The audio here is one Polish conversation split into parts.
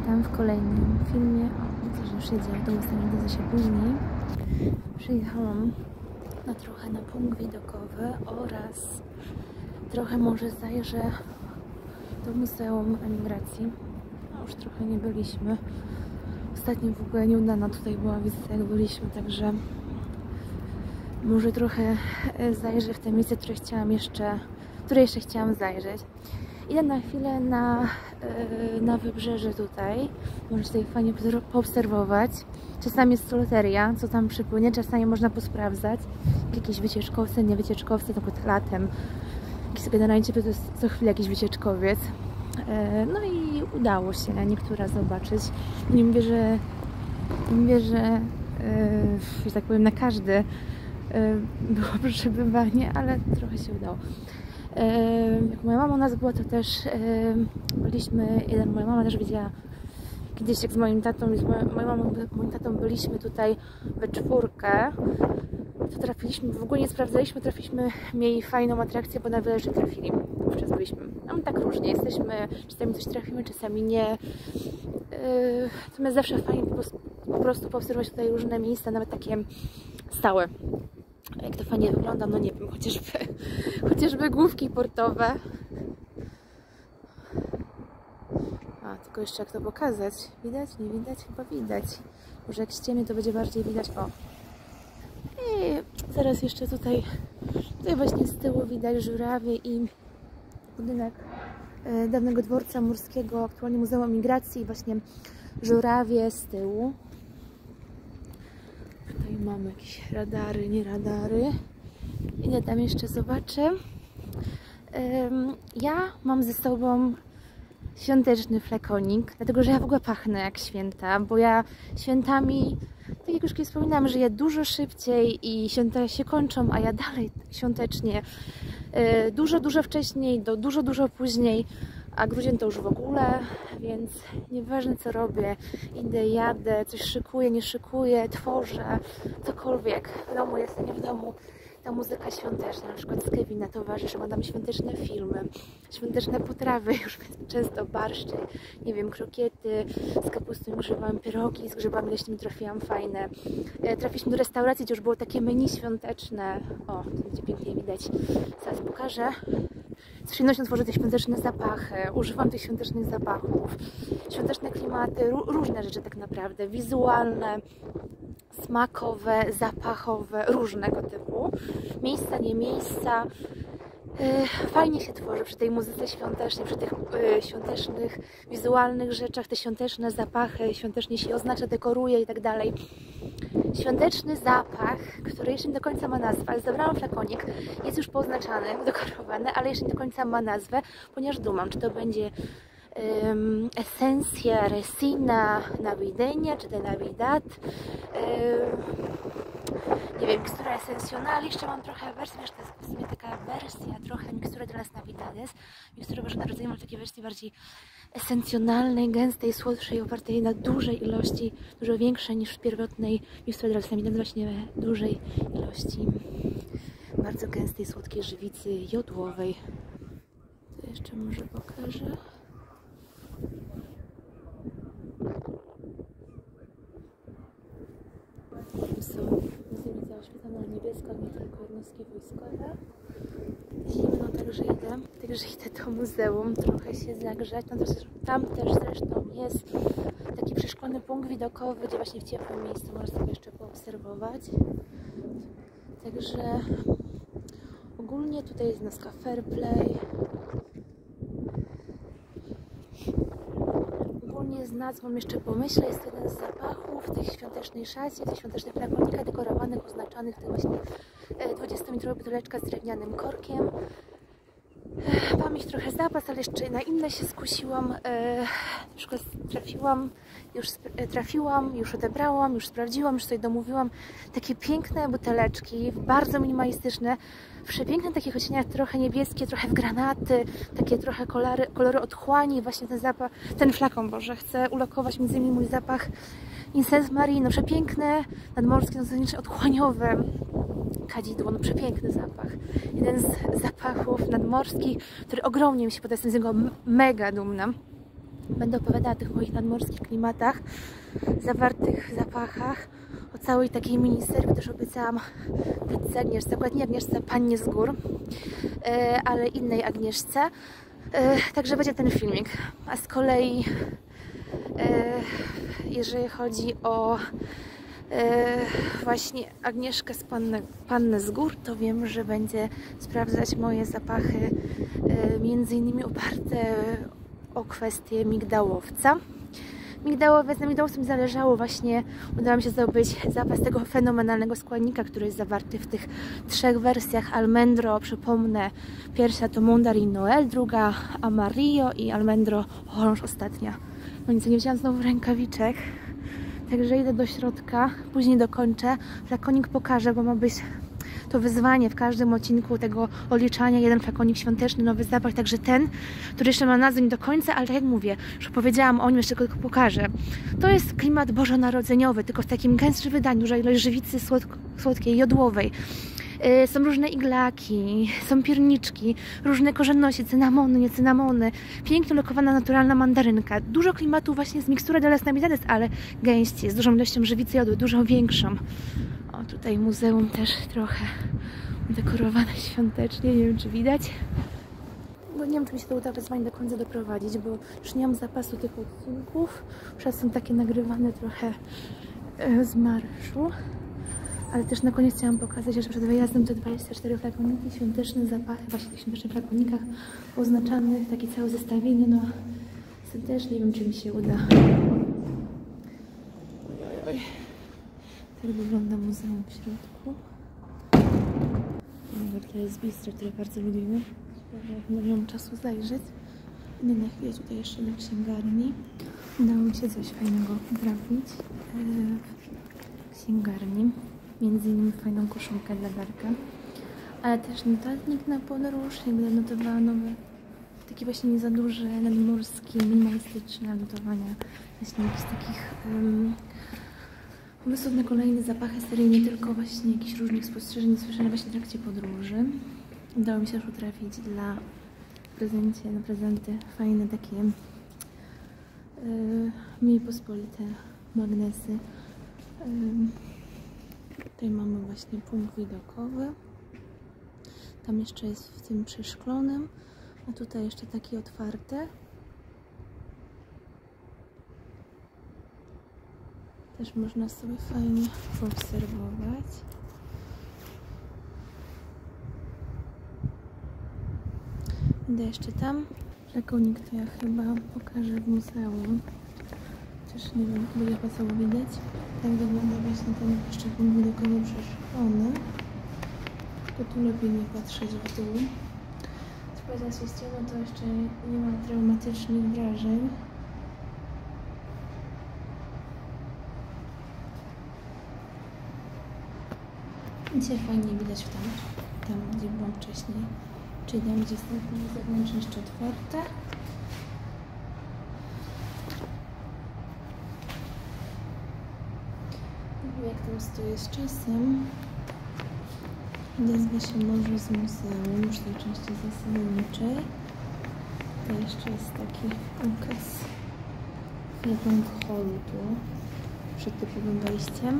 witam w kolejnym filmie. O, widzę, że już jedzie autobus, nigdy się później. Przyjechałam trochę na punkt widokowy oraz trochę może zajrzę do Muzeum Emigracji. Już trochę nie byliśmy. Ostatnio w ogóle nieudana tutaj była wizyta, jak byliśmy, także może trochę zajrzę w te miejsce, które jeszcze chciałam zajrzeć. Idę na chwilę na wybrzeże tutaj. Możecie tutaj fajnie poobserwować. Czasami jest loteria, co tam przypłynie, czasami można posprawdzać. Jakieś wycieczkowce, nie wycieczkowce, to pod latem. Generalnie to jest co chwilę jakiś wycieczkowiec. No i udało się niektóre zobaczyć. Nie mówię, że tak powiem, na każdy było przebywanie, ale trochę się udało. Jak moja mama u nas była, to też byliśmy, moja mama też wiedziała, kiedyś jak z moim tatą i z moim tatą byliśmy tutaj we czwórkę, to trafiliśmy, w ogóle nie sprawdzaliśmy, mieli fajną atrakcję, bo na wiele rzeczy trafili. Wówczas byliśmy. No tak różnie, jesteśmy, czasami coś trafimy, czasami nie. Natomiast zawsze fajnie po prostu poobserwować tutaj różne miejsca, nawet takie stałe. Jak to fajnie wygląda, no nie wiem, chociażby główki portowe. A, tylko jeszcze jak to pokazać? Widać? Nie widać? Chyba widać. Może jak ściemnie, to będzie bardziej widać. O! I zaraz jeszcze tutaj właśnie z tyłu widać żurawie i budynek dawnego dworca morskiego, aktualnie Muzeum Emigracji, i właśnie żurawie z tyłu. Tutaj mamy jakieś radary, nie radary. Idę tam jeszcze zobaczę. Ja mam ze sobą świąteczny flakonik, dlatego że ja w ogóle pachnę jak święta, bo ja świętami, tak jak już kiedyś wspominałam, żyję dużo szybciej i święta się kończą, a ja dalej świątecznie dużo wcześniej, do dużo później, a grudzień to już w ogóle, więc nieważne co robię, idę, jadę, coś szykuję, nie szykuję, tworzę, cokolwiek, w domu jestem, nie w domu, ta muzyka świąteczna, na przykład z Kevina towarzyszy, oglądam świąteczne filmy, świąteczne potrawy, już często barszcze, nie wiem, krokiety z kapustą i grzybami, pierogi z grzybami leśnymi trafiłam fajne. Trafiliśmy do restauracji, gdzie już było takie menu świąteczne. O, to będzie pięknie widać. Zaraz pokażę. Z przyjemnością tworzę te świąteczne zapachy, używam tych świątecznych zapachów, świąteczne klimaty, różne rzeczy tak naprawdę, wizualne, smakowe, zapachowe, różnego typu. Miejsca, nie miejsca. Fajnie się tworzy przy tej muzyce świątecznej, przy tych świątecznych, wizualnych rzeczach, te świąteczne zapachy, świątecznie się oznacza, dekoruje i tak dalej. Świąteczny zapach, który jeszcze nie do końca ma nazwę, ale zabrałam flakonik, jest już pooznaczany, dekorowany, ale jeszcze nie do końca ma nazwę, ponieważ dumam, czy to będzie Esencia Resina Navideña, czy de Navidad. Nie wiem, mikstura esencjonal, jeszcze mam trochę wersji, wiesz, to jest w sumie taka wersja, trochę mikstura de las Navidades, mikstura Bożego Narodzenia, mam takie wersji bardziej esencjonalnej, gęstej, słodszej, opartej na dużej ilości, dużo większej niż w pierwotnej miksturze de las Navidades, właśnie dużej ilości bardzo gęstej, słodkiej żywicy jodłowej. To jeszcze może pokażę. Są muzyka oświetlona na niebiesko, nie tylko jednostki wojskowe. Zimno, także idę do muzeum, trochę się zagrzać. No tam też zresztą jest taki przeszklony punkt widokowy, gdzie właśnie w ciepłym miejscu można sobie jeszcze poobserwować. Także ogólnie tutaj jest nazwa Fair Play. Z nazwą jeszcze pomyślę, jest jeden z zapachów tych świątecznej szacie, tych świątecznych flakonikach dekorowanych, oznaczonych, tych właśnie 20-litrowa buteleczka z drewnianym korkiem. Mam ich trochę zapas, ale jeszcze na inne się skusiłam. Na przykład trafiłam, już odebrałam, już sprawdziłam, już sobie domówiłam. Takie piękne buteleczki, bardzo minimalistyczne, w przepięknych takich odcieniach, trochę niebieskie, trochę w granaty, takie trochę kolory otchłani. Właśnie ten zapach, ten flakon, Boże, chcę ulokować między innymi mój zapach Incense Marino, przepiękne, nadmorskie, no otchłaniowe. Kadzidło, no przepiękny zapach. Jeden z zapachów nadmorskich, który ogromnie mi się podoba, jestem z niego mega dumna. Będę opowiadała o tych moich nadmorskich klimatach, zawartych w zapachach, o całej takiej miniserii, też obiecałam pizzę Agnieszce, dokładnie Agnieszce Pannie z Gór, ale innej Agnieszce. Także będzie ten filmik. A z kolei jeżeli chodzi o właśnie Agnieszkę z Pannę z Gór, to wiem, że będzie sprawdzać moje zapachy między innymi oparte o kwestię migdałowca. Na migdałowcu mi zależało właśnie, udało mi się zdobyć zapas tego fenomenalnego składnika, który jest zawarty w tych 3 wersjach Almendro, przypomnę, pierwsza to Mandarin Noel, druga Amarillo i Almendro Orange ostatnia. No nic, nie wzięłam znowu rękawiczek, także idę do środka, później dokończę, flakonik pokażę, bo ma być to wyzwanie w każdym odcinku tego odliczania, jeden flakonik świąteczny, nowy zapach, także ten, który jeszcze ma nazwę nie do końca, ale tak jak mówię, już powiedziałam o nim, jeszcze tylko pokażę. To jest klimat bożonarodzeniowy, tylko w takim gęstszym wydaniu, duża ilość żywicy słodkiej, jodłowej. Są różne iglaki, są pierniczki, różne korzenności, cynamony, nie cynamony, pięknie lokowana naturalna mandarynka. Dużo klimatu właśnie z mikstura de las Navidades, ale gęściej, z dużą ilością żywicy jodły, dużo większą. O, tutaj muzeum też trochę udekorowane świątecznie, nie wiem czy widać. Bo nie wiem, czy mi się to uda wyzwanie do końca doprowadzić, bo już nie mam zapasu tych odcinków. Przez są takie nagrywane trochę z marszu. Ale też na koniec chciałam pokazać, że przed wyjazdem te 24 flakoniki, świąteczne zapachy, właśnie w tych świątecznych flakonikach oznaczanych, takie całe zestawienie, no też nie wiem, czy mi się uda. Oj. Tak wygląda muzeum w środku. To jest bistro, które bardzo lubimy. Nie miałam czasu zajrzeć. Nie na chwilę tutaj jeszcze do księgarni. Udało mi się coś fajnego trafić w księgarni. Między innymi fajną koszulkę dla Darka. Ale też notatnik na podróż. Jakby notowała nowe, takie właśnie nie za duże, nadmorskie, minimalistyczne notowania. Właśnie jakichś takich pomysłów na kolejne zapachy serii, nie tylko właśnie jakichś różnych spostrzeżeń słyszane właśnie w trakcie podróży. Udało mi się już utrafić na prezenty fajne takie mniej pospolite magnesy. Tutaj mamy właśnie punkt widokowy. Tam jeszcze jest w tym przeszklonym, a tutaj jeszcze takie otwarte. Też można sobie fajnie poobserwować. Idę jeszcze tam. Flakonik to ja chyba pokażę w muzeum. Chociaż nie wiem, będzie pasowo widać. Tak wygląda właśnie ten jeszcze punkt widokowy przeszklony. Tylko tu lepiej nie patrzeć w dół. Co powiedziała się ścianą, to jeszcze nie ma traumatycznych wrażeń. Dzisiaj fajnie widać tam gdzie byłam wcześniej, czyli tam gdzie jest zewnętrzne jeszcze otwarte. Jak tam stoję z czasem, odezwę się może z muzeum, już tej części zasadniczej. To jeszcze jest taki ukaz Fleetwood Hallu tu, przed typowym wejściem.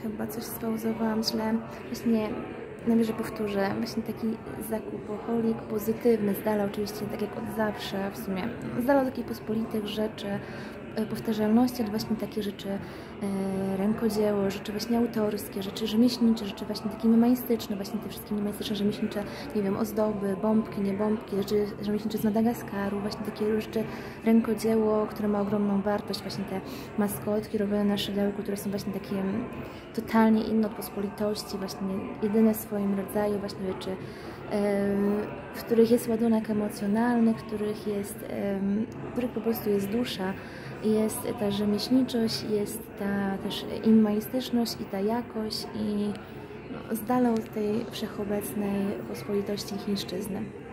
chyba coś spauzowałam źle. Właśnie najwyżej powtórzę, właśnie taki zakupoholik pozytywny, z dala oczywiście, tak jak od zawsze w sumie, z dala od takich pospolitych rzeczy, powtarzalności, ale właśnie takie rzeczy rękodzieło, rzeczy właśnie autorskie, rzeczy rzemieślnicze, rzeczy właśnie takie minimalistyczne, właśnie te wszystkie minimalistyczne, rzemieślnicze, nie wiem, ozdoby, bombki, nie bombki, rzeczy rzemieślnicze z Madagaskaru, właśnie takie rzeczy rękodzieło, które ma ogromną wartość, właśnie te maskotki robione na szydełku, które są właśnie takie totalnie inne od pospolitości, właśnie jedyne w swoim rodzaju, właśnie rzeczy, w których jest ładunek emocjonalny, w których po prostu jest dusza, jest ta rzemieślniczość, jest ta też minimalistyczność i ta jakość i z dala od tej wszechobecnej pospolitości chińszczyzny.